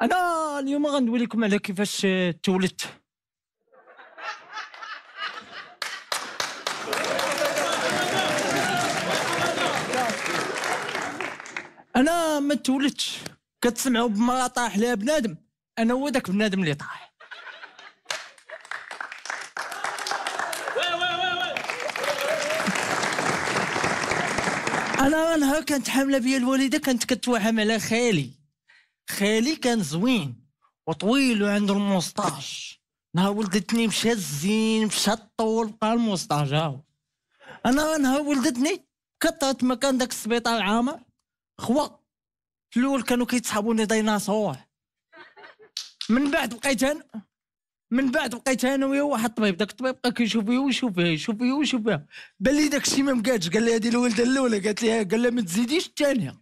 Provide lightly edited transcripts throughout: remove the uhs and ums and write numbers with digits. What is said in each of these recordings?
انا اليوم غندوي لكم على كيفاش تولدت. انا ما تولدتش. كتسمعوا بما طاح لها بنادم، انا هو داك بنادم اللي طاح. انا نهار كانت حامله بيا الوالده كانت كتوهم على خالي كان زوين وطويل وعنده الموسطاج. نهار ولدتني مشى الزين مشى الطول بقى الموسطاج هاو. انا نهار ولدتني كطرت مكان داك السبيطار عامر خوا. في الاول كانوا كيتسحبوني ديناصور، من بعد بقيت انا ويا واحد الطبيب. داك الطبيب بقى كيشوف فيا ويشوف فيا بان لي داك الشيء ما مكاتش. قال لي هذه الولده الاولى، قالت لي قال لها ما تزيديش الثانيه.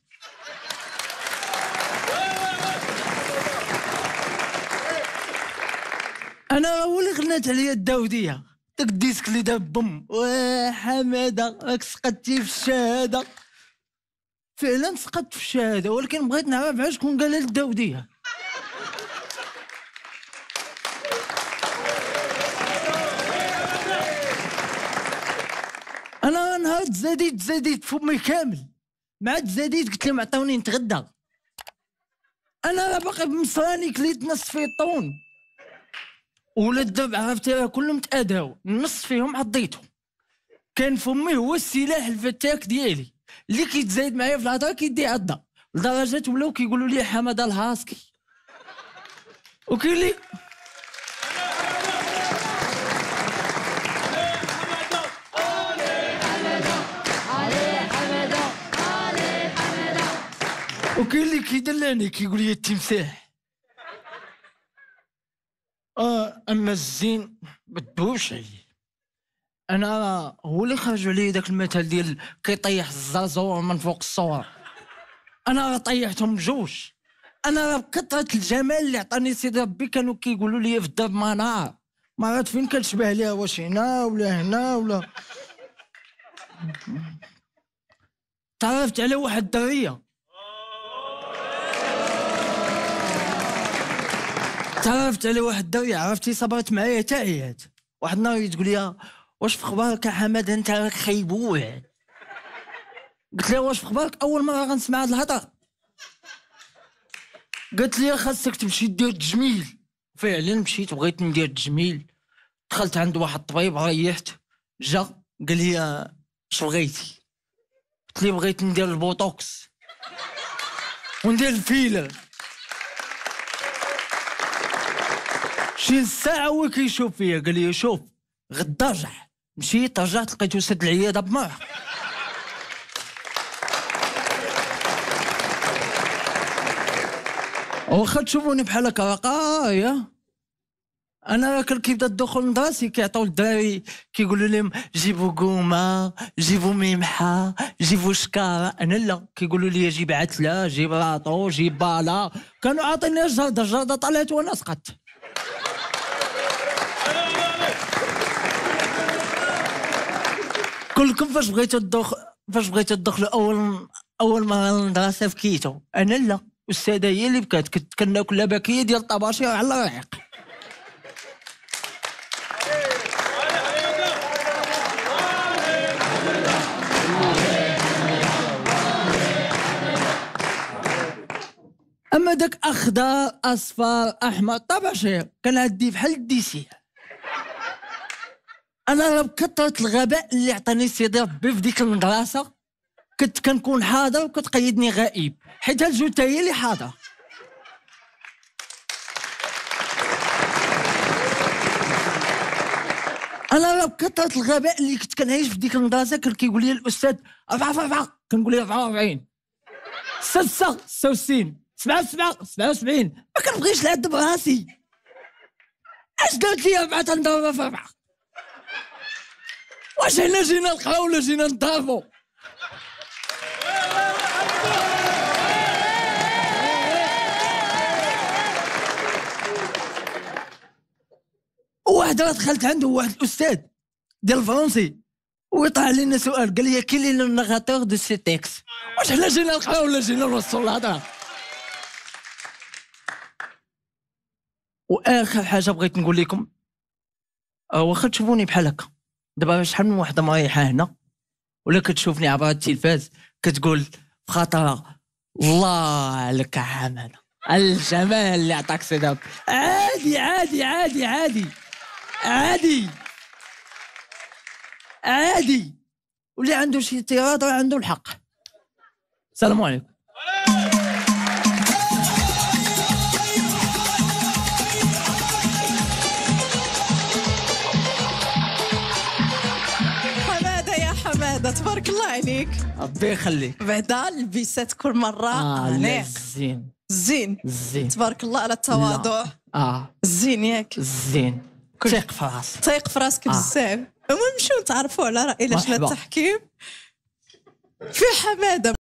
انا هو اللي غنات عليا الداوديه، داك الديسك اللي داب بم حماده راك سقطتي في الشهاده. فعلا سقطت في الشهاده، ولكن بغيت نعرف علاش شكون قالها الداوديه. انا نهار تزاديت فمي كامل، مع تزاديت قلت لهم عطوني نتغدى. انا باقي بمصراني كليت نص فيطون، ولاد دابا عرفتي راه كلهم تاداو، نص فيهم عضيتهم. كان فمي هو السلاح الفتاك ديالي اللي كيتزايد معايا في الهضره كيدي عضه، لدرجه ولاو كيقولوا لي حماده الهاسكي. وكاين لي وكاين اللي كيدلعني كيقول لي التمساح. اما الزين ما تدوبش عليه. انا هو اللي خرجوا عليه داك المثل ديال كيطيح الزرزور من فوق الصور. انا راه طيحتهم بجوج. انا راه بكثره الجمال اللي عطاني سيدي ربي كانوا كيقولوا لي في الدرب منار مرات فين كنشبه ليها، واش هنا ولا هنا ولا. تعرفت على واحد الدريه، عرفتي صبرت معايا حتى عيات. واحد النهار تقول لي واش في اخبارك يا حماد انت راك خيبوع. قلت لها واش في اخبارك، اول مره غنسمع هاد الهضره. قالت لي خاصك تمشي دير التجميل. فعلا مشيت بغيت ندير التجميل، دخلت عند واحد الطبيب ريحت، جا قال لي اش بغيتي. قلت لي بغيت ندير البوتوكس وندير الفيلر. شي ساعة هو كيشوف فيا قال لي شوف غدا رجع. مشيت رجعت لقيتو سد العيادة بمرح. واخا تشوفوني بحال هكا رقاية، انا كيبدا الدخول لدراسي كيعطيو الدراري كيقولوا لهم جيبوا قومه جيبوا ميمحه جيبوا شكاره. انا لا، كيقولوا لي جيب عتله جيب راطو جيب بالا. كانوا عاطيني الجرده طلعت وانا سقطت. كلكم فاش بغيتو تدخلوا اول مره للمدرسه بكيتو. انا لا، الاستاذه هي اللي بكات. كنت كناكل لبكيه ديال الطباشير على الريق. اما داك اخضر اصفر احمر طباشير كان عندي بحال الديسير. انا راه بكثره الغباء اللي عطاني سيدي ربي في ديك المدرسه كنت كنكون حاضر وكتقيدني غائب، حيت الجوج هي اللي حاضره. انا راه بكثره الغباء اللي كنت كنعيش في ديك المدرسه كان كيقول لي الاستاذ 4 كنقول له 44 6 66 7 77 ما كنبغيش نعد براسي. اش درت لي 4 تنضربها في 4؟ واش هنا جينا نقراو ولا جينا نضربوا؟ واحد راه دخلت عنده واحد الاستاذ ديال الفرنسي ويطرح علينا سؤال قال لي كي لو ناراتور دو سي تيكست. واش حنا جينا نقراو ولا جينا نوصلوا الهضره؟ واش هنا جينا نقراو ولا جينا نضربوا؟ انا راه بكثره الغباء اللي كنت كنعيش في ديك المدرسه كنت كنكون حاضر وكتقيدني غائب، حيت الجوج هي اللي حاضره. واخر حاجه بغيت نقول لكم، واخا تشوفوني بحال هكا دابا شحال من وحده مريحه هنا ولا كتشوفني عبر التلفاز كتقول بخاطرها الله عليك حماده الجمال اللي عطاك سيدي. عادي عادي عادي عادي عادي عادي، واللي عنده شي اعتراض راه عنده الحق. السلام عليكم. حماده يا حماده تبارك الله عليك، ربي يخليك. بعدا البيسات كل مره لا انيق زين زين زين تبارك الله على التواضع. زين ياك زين ثق في راسك، ثيق في راسك بزاف. المهم نمشيو نتعرفوا على رأي لجنة مرحبا. التحكيم في حماده.